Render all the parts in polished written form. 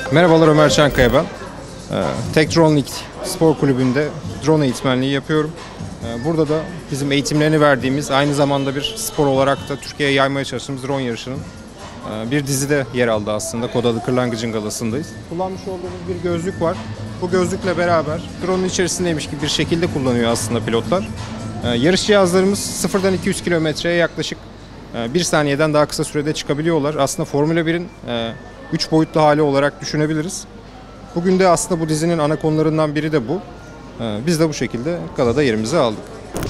Merhabalar, Ömer Çankaya ben. Tektronik Spor Kulübü'nde drone eğitmenliği yapıyorum. Burada da bizim eğitimlerini verdiğimiz, aynı zamanda bir spor olarak da Türkiye'ye yaymaya çalıştığımız drone yarışının bir dizide yer aldı aslında. Kod adı Kırlangıç'ın galasındayız. Kullanmış olduğumuz bir gözlük var. Bu gözlükle beraber drone'un içerisindeymiş gibi bir şekilde kullanıyor aslında pilotlar. Yarış cihazlarımız 0'dan 200 kilometreye yaklaşık 1 saniyeden daha kısa sürede çıkabiliyorlar. Aslında Formula 1'in 3 boyutlu hali olarak düşünebiliriz. Bugün de aslında bu dizinin ana konularından biri de bu. Biz de bu şekilde galada yerimizi aldık.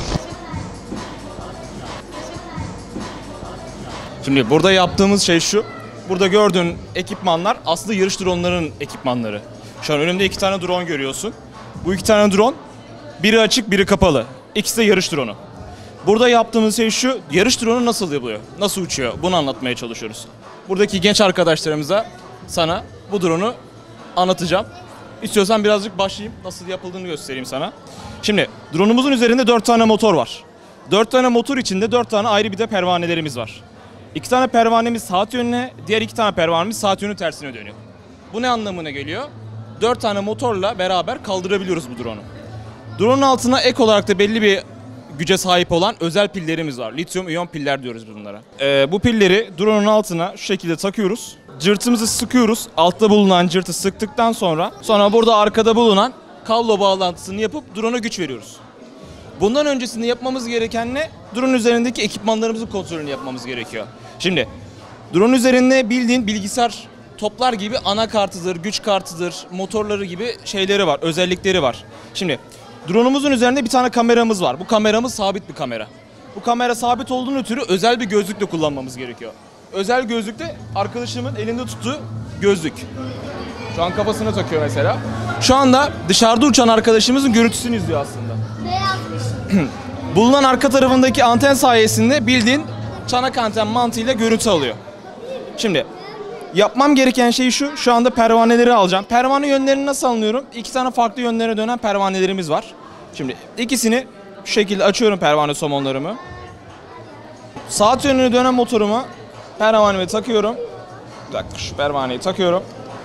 Şimdi burada yaptığımız şey şu. Burada gördüğün ekipmanlar aslında yarış dronlarının ekipmanları. Şu an önümde 2 tane drone görüyorsun. Bu 2 tane drone, biri açık, biri kapalı. İkisi de yarış drone'u. Burada yaptığımız şey şu, yarış drone'u nasıl yapılıyor, nasıl uçuyor, bunu anlatmaya çalışıyoruz. Buradaki genç arkadaşlarımıza sana bu drone'u anlatacağım. İstiyorsan birazcık başlayayım, nasıl yapıldığını göstereyim sana. Şimdi drone'umuzun üzerinde 4 tane motor var. 4 tane motor içinde 4 tane ayrı bir de pervanelerimiz var. 2 tane pervanemiz saat yönüne, diğer 2 tane pervanemiz saat yönü tersine dönüyor. Bu ne anlamına geliyor? 4 tane motorla beraber kaldırabiliyoruz bu drone'u. Drone'un altına ek olarak da belli bir güce sahip olan özel pillerimiz var. Lityum iyon piller diyoruz bunlara. Bu pilleri drone'un altına şu şekilde takıyoruz. Cırtımızı sıkıyoruz. Altta bulunan cırtı sıktıktan sonra burada arkada bulunan kablo bağlantısını yapıp drone'a güç veriyoruz. Bundan öncesinde yapmamız gereken ne? Drone üzerindeki ekipmanlarımızın kontrolünü yapmamız gerekiyor. Şimdi drone üzerinde bildiğin bilgisayar toplar gibi anakartıdır, güç kartıdır, motorları gibi şeyleri var, özellikleri var. Şimdi drone'umuzun üzerinde bir tane kameramız var. Bu kameramız sabit bir kamera. Bu kamera sabit olduğunu ötürü özel bir gözlükle kullanmamız gerekiyor. Özel gözlükte arkadaşımın elinde tuttuğu gözlük. Şu an kafasına takıyor mesela. Şu anda dışarıda uçan arkadaşımızın görüntüsünü izliyor aslında. Bulunan arka tarafındaki anten sayesinde bildiğin çanak anten mantığıyla görüntü alıyor. Şimdi yapmam gereken şey şu. Şu anda pervaneleri alacağım. Pervane yönlerini nasıl anlıyorum? 2 tane farklı yönlere dönen pervanelerimiz var. Şimdi ikisini şu şekilde açıyorum, pervane somonlarımı. Saat yönüne dönen motorumu pervaneme takıyorum. Bir dakika, şu pervaneyi takıyorum.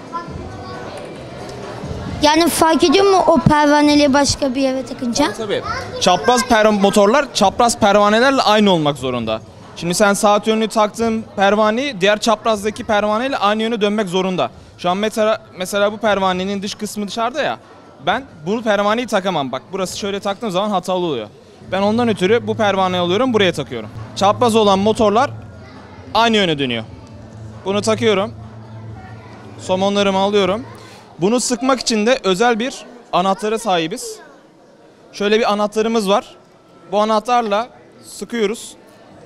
Yani fark ediyor mu o pervaneleri başka bir yere takınca? Tabii. Çapraz motorlar çapraz pervanelerle aynı olmak zorunda. Şimdi sen saat yönünü taktığın pervaneyi diğer çaprazdaki pervaneyle aynı yöne dönmek zorunda. Şu an mesela bu pervanenin dış kısmı dışarıda ya. Ben bu pervaneyi takamam. Bak burası şöyle taktığım zaman hatalı oluyor. Ben ondan ötürü bu pervaneyi alıyorum, buraya takıyorum. Çapraz olan motorlar aynı yöne dönüyor. Bunu takıyorum. Somonlarımı alıyorum. Bunu sıkmak için de özel bir anahtara sahibiz. Şöyle bir anahtarımız var. Bu anahtarla sıkıyoruz.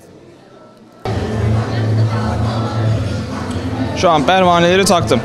Şu an pervaneleri taktım.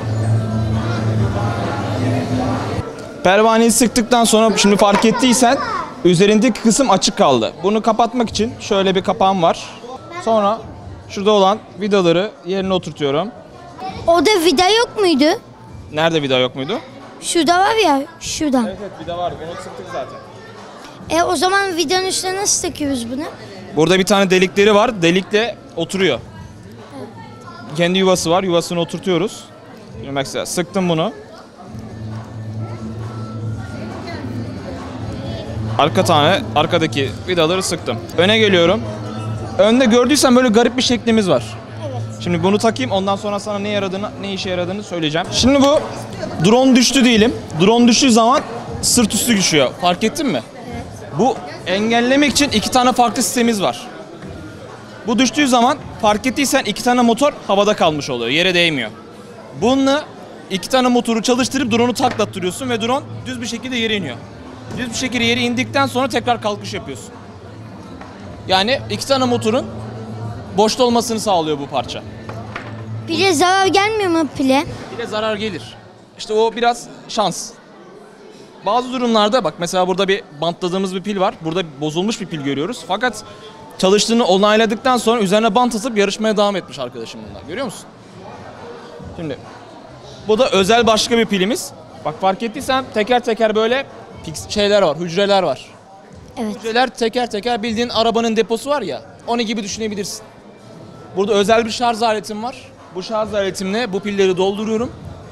Pervaneyi sıktıktan sonra şimdi fark ettiysen üzerindeki kısım açık kaldı. Bunu kapatmak için şöyle bir kapağım var. Sonra şurada olan vidaları yerine oturtuyorum. Orada vida yok muydu? Nerede vida yok muydu? Şurada var ya, şurada. Evet vida var. Bunu sıktık zaten. O zaman vidanın üstüne nasıl takıyoruz bunu? Burada bir tane delikleri var. Delikle oturuyor. Kendi yuvası var. Yuvasını oturtuyoruz. Şimdi mesela sıktım bunu. Arkadaki vidaları sıktım. Öne geliyorum. Önde gördüysen böyle garip bir şeklimiz var. Evet. Şimdi bunu takayım, ondan sonra sana ne işe yaradığını söyleyeceğim. Şimdi bu drone düştü diyelim. Drone düştüğü zaman sırt üstü düşüyor. Fark ettin mi? Evet. Bu engellemek için 2 tane farklı sistemimiz var. Bu düştüğü zaman fark ettiysen 2 tane motor havada kalmış oluyor. Yere değmiyor. Bununla 2 tane motoru çalıştırıp drone'u taklattırıyorsun ve drone düz bir şekilde yere iniyor. Düz bir şekilde yere indikten sonra tekrar kalkış yapıyorsun. Yani 2 tane motorun boşta olmasını sağlıyor bu parça. Pile zarar gelmiyor mu pile? Pile zarar gelir. İşte o biraz şans. Bazı durumlarda bak mesela burada bir bantladığımız bir pil var. Burada bozulmuş bir pil görüyoruz. Fakat çalıştığını onayladıktan sonra üzerine bant atıp yarışmaya devam etmiş arkadaşım bunlar. Görüyor musun? Şimdi bu da özel başka bir pilimiz. Bak fark ettiysen teker teker böyle şeyler var, hücreler var. Evet. Hücreler teker teker bildiğin arabanın deposu var ya, onu gibi düşünebilirsin. Burada özel bir şarj aletim var. Bu şarj aletimle bu pilleri dolduruyorum.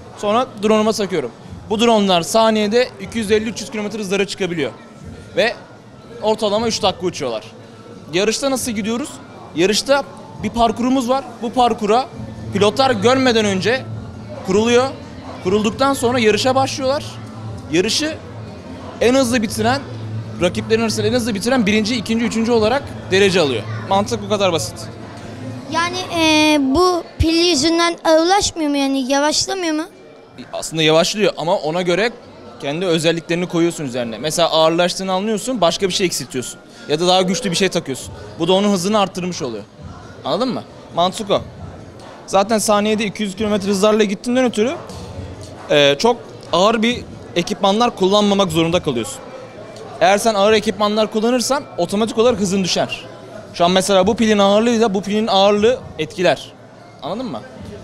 Sonra drone'uma takıyorum. Bu dronelar saniyede 250-300 km hızlara çıkabiliyor. Ve ortalama 3 dakika uçuyorlar. Yarışta nasıl gidiyoruz? Yarışta bir parkurumuz var. Bu parkura pilotlar görmeden önce kuruluyor. Kurulduktan sonra yarışa başlıyorlar. Yarışı en hızlı bitiren, rakiplerin arasında en hızlı bitiren birinci, ikinci, üçüncü olarak derece alıyor. Mantık bu kadar basit. Yani bu pil yüzünden ağırlaşmıyor mu, yani yavaşlamıyor mu? Aslında yavaşlıyor ama ona göre kendi özelliklerini koyuyorsun üzerine. Mesela ağırlaştığını anlıyorsun, başka bir şey eksiltiyorsun. Ya da daha güçlü bir şey takıyorsun. Bu da onun hızını arttırmış oluyor. Anladın mı? Mantık o. Zaten saniyede 200 km hızlarla gittiğinden ötürü çok ağır bir ekipmanlar kullanmamak zorunda kalıyorsun. Eğer sen ağır ekipmanlar kullanırsan otomatik olarak hızın düşer. Şu an mesela bu pilin ağırlığıyla bu pilin ağırlığı etkiler. Anladın mı?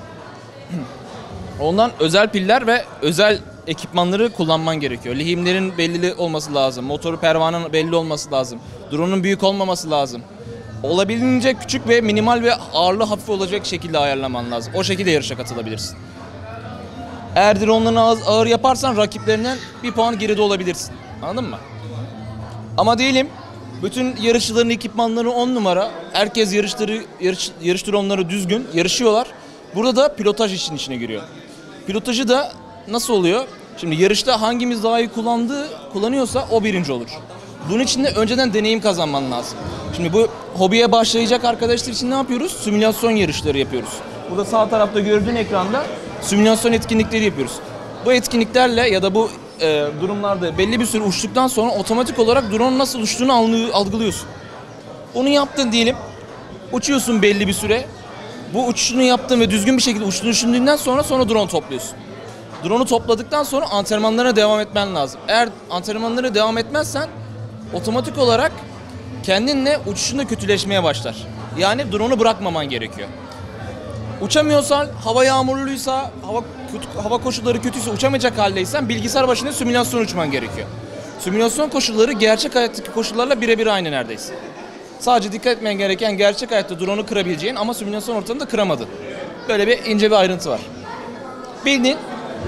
Ondan özel piller ve özel ekipmanları kullanman gerekiyor. Lehimlerin belli olması lazım. Motoru pervanenin belli olması lazım. Drone'un büyük olmaması lazım. Olabildiğince küçük ve minimal ve ağırlığı hafif olacak şekilde ayarlaman lazım. O şekilde yarışa katılabilirsin. Eğer drone'larını ağır yaparsan rakiplerinden bir puan geride olabilirsin. Anladın mı? Ama diyelim bütün yarışçıların ekipmanları 10 numara. Herkes yarış drone'ları düzgün yarışıyorlar. Burada da pilotaj işin içine giriyor. Pilotajı da nasıl oluyor? Şimdi yarışta hangimiz daha iyi kullanıyorsa o birinci olur. Bunun için de önceden deneyim kazanman lazım. Şimdi bu hobiye başlayacak arkadaşlar için ne yapıyoruz? Simülasyon yarışları yapıyoruz. Burada sağ tarafta gördüğün ekranda simülasyon etkinlikleri yapıyoruz. Bu etkinliklerle ya da bu durumlarda belli bir süre uçtuktan sonra otomatik olarak drone nasıl uçtuğunu algılıyorsun. Onu yaptın diyelim, uçuyorsun belli bir süre. Bu uçuşunu yaptın ve düzgün bir şekilde uçtuğunu düşündüğünden sonra drone topluyorsun. Drone'u topladıktan sonra antrenmanlarına devam etmen lazım. Eğer antrenmanlara devam etmezsen otomatik olarak kendinle uçuşunda kötüleşmeye başlar. Yani drone'u bırakmaman gerekiyor. Uçamıyorsan, hava yağmurluysa, hava koşulları kötüyse, uçamayacak haldeysen bilgisayar başında simülasyon uçman gerekiyor. Simülasyon koşulları gerçek hayattaki koşullarla birebir aynı neredeyse. Sadece dikkat etmen gereken gerçek hayatta drone'u kırabileceğin ama simülasyon ortamında kıramadın. Böyle bir ince bir ayrıntı var. Bildiğin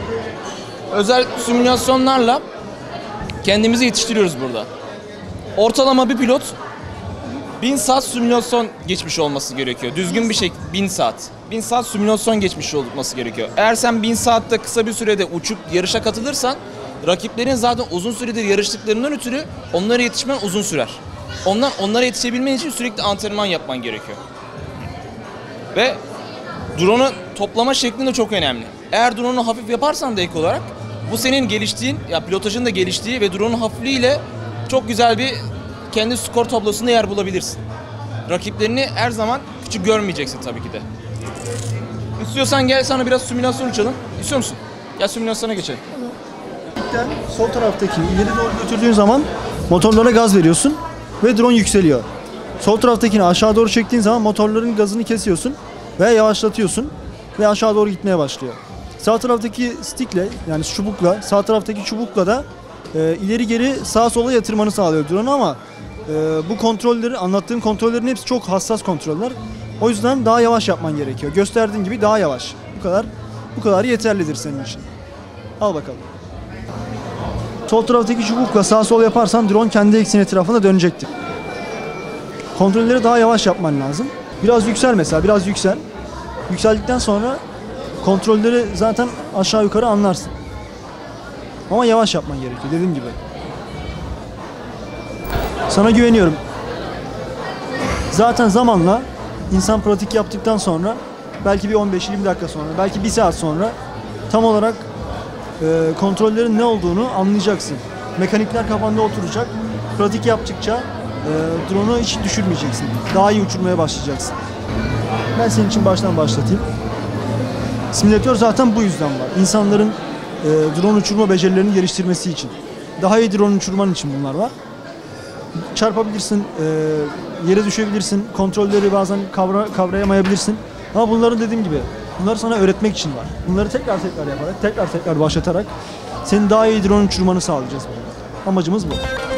özel simülasyonlarla kendimizi yetiştiriyoruz burada. Ortalama bir pilot 1000 saat simülasyon geçmiş olması gerekiyor. Düzgün bir şey 1000 saat. 1000 saat simülasyon geçmiş olması gerekiyor. Eğer sen 1000 saatte kısa bir sürede uçup yarışa katılırsan rakiplerin zaten uzun süredir yarıştıklarından ötürü onlara yetişmen uzun sürer. Onlara yetişebilmen için sürekli antrenman yapman gerekiyor. Ve drone'u toplama şeklin de çok önemli. Eğer drone'u hafif yaparsan da ek olarak bu senin geliştiğin, ya pilotajın da geliştiği ve drone'un hafifliğiyle çok güzel bir kendi skor tablosunda yer bulabilirsin. Rakiplerini her zaman küçük görmeyeceksin tabii ki de. İstiyorsan gel sana biraz simülasyon uçalım. İstiyor musun? Gel simülasyona geçelim. Sol taraftaki ileri doğru götürdüğün zaman motorlara gaz veriyorsun ve drone yükseliyor. Sol taraftakini aşağı doğru çektiğin zaman motorların gazını kesiyorsun veya yavaşlatıyorsun ve aşağı doğru gitmeye başlıyor. Sağ taraftaki stickle, yani çubukla, sağ taraftaki çubukla da ileri geri sağa sola yatırmanı sağlıyor drone ama bu kontrolleri, anlattığım kontrollerin hepsi çok hassas kontroller. O yüzden daha yavaş yapman gerekiyor. Gösterdiğin gibi daha yavaş. Bu kadar yeterlidir senin için. Al bakalım. Sol taraftaki çubukla sağ sol yaparsan drone kendi ekseni etrafında dönecektir. Kontrolleri daha yavaş yapman lazım. Biraz yüksel mesela, biraz yüksel. Yükseldikten sonra kontrolleri zaten aşağı yukarı anlarsın. Ama yavaş yapman gerekiyor dediğim gibi. Sana güveniyorum. Zaten zamanla insan pratik yaptıktan sonra belki bir 15-20 dakika sonra, belki bir saat sonra tam olarak kontrollerin ne olduğunu anlayacaksın. Mekanikler kafanda oturacak. Pratik yaptıkça drone'u hiç düşürmeyeceksin. Daha iyi uçurmaya başlayacaksın. Ben senin için baştan başlatayım. Simülatör zaten bu yüzden var. İnsanların drone uçurma becerilerini geliştirmesi için. Daha iyi drone uçurman için bunlar var. Çarpabilirsin, yere düşebilirsin, kontrolleri bazen kavrayamayabilirsin. Ama bunların dediğim gibi, bunları sana öğretmek için var. Bunları tekrar yaparak, tekrar başlatarak senin daha iyi drone uçurmanı sağlayacağız. Amacımız bu.